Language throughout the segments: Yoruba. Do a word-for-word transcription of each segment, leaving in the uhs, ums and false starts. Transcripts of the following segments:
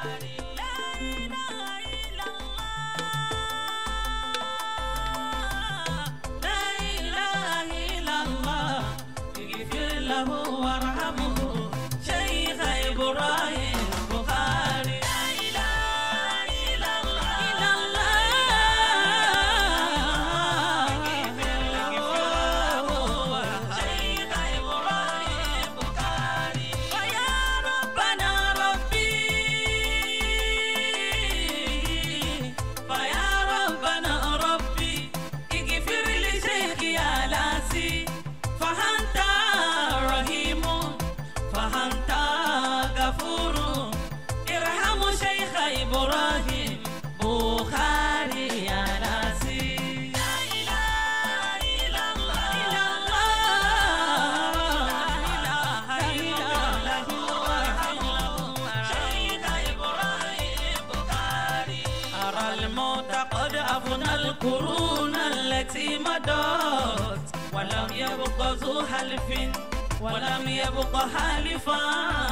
القرون التي مضت ولم يبق ذو حلف ولم يبق حالفا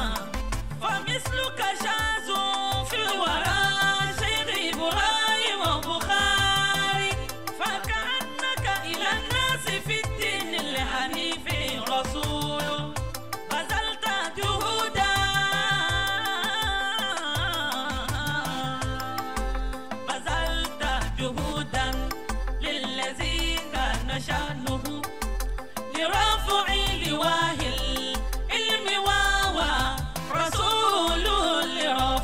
فمثلك شاذ في الورى شيخ إبراهيم وبخاري فكأنك إلى الناس في الدين الحنيف رسول بذلت جهودا بذلت جهودا للذي كان شأنه لرفع لواه العلم وهو رسول لرب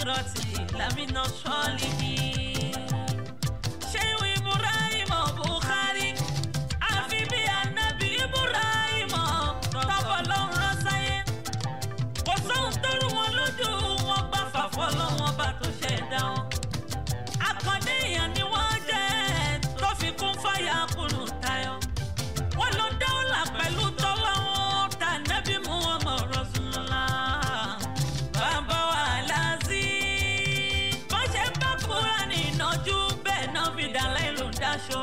الآخرة لمن الصالحين. شيخ إبراهيم بخاري àfi bí ànábì Ibrahim tọ́pọ̀ lọ́run ránṣáyé. Kò sóhun tó rú wọn lójú, wọn gbà fàfọ́ lọ́wọ́ bá tó ṣẹ̀dá wọn. Àkàndé èèyàn ni wọ́n jẹ́ tó fi kún fáyà kùnú tayọ. Wọ́n lọ dáwọ́là pẹ̀lú tọ́wọ́ wọn tà nábì Muhammad Rasulullah. Bàbá wa láàzí. Bó ṣe bá Kùránì ìnájú bẹ́ẹ̀ náà fi dàlẹ́ ìlú dáṣọ.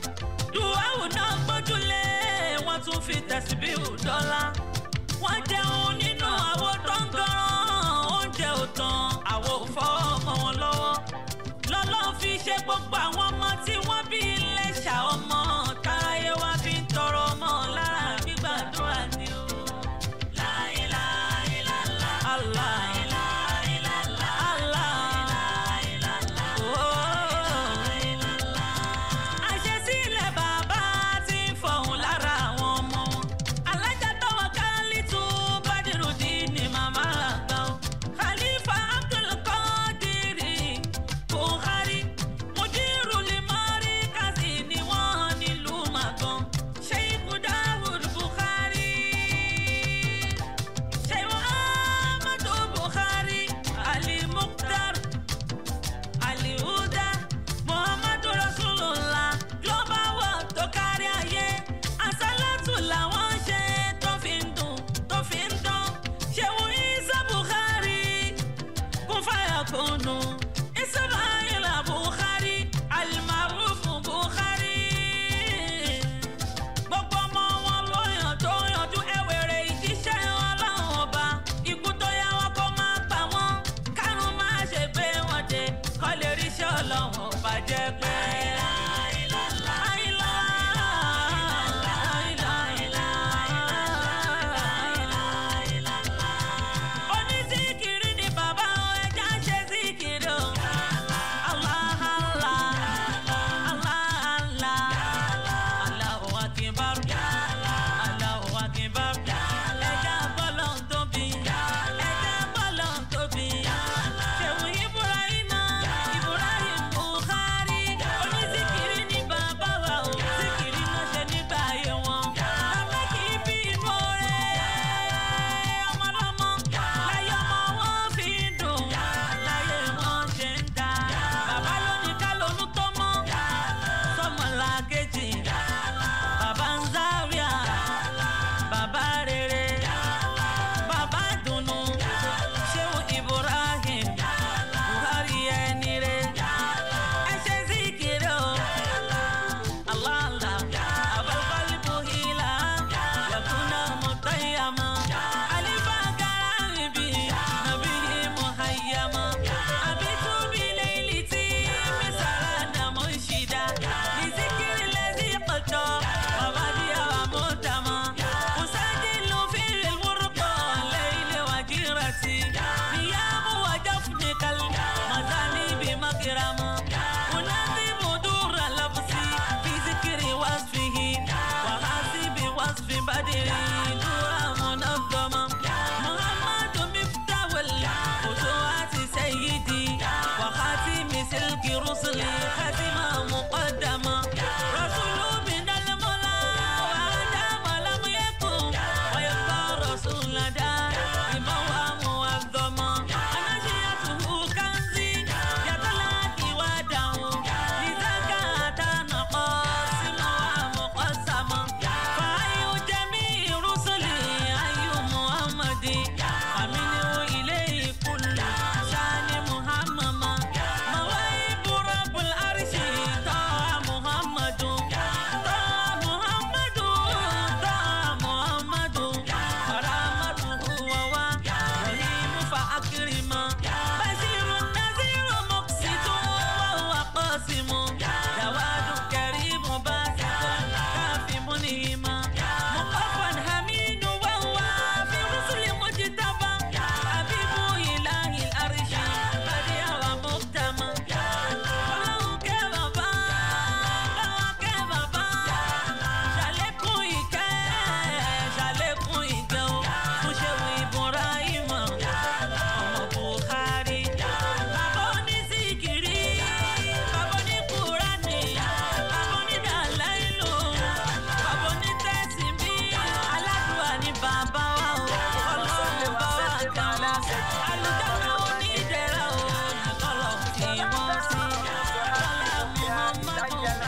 Dùwáwù náà gbójúlé, wọ́n tún fi tẹ̀síbíhù dọ́là. Wọ́n jẹun nínú àwo tó ń gọ́ràn, oúnjẹ ò tán, àwo ò fọ́ ọmọ wọn lọ́wọ́. Lọ́lọ́ fi ṣe gbogbo àwọn ọmọ tí wọ́n bí Iléṣà ọmọ táráyé wá fi ń tọrọ ọmọ lára gbígbàdúrà ni o. La ilaha illallah, Allah. سلك رسلي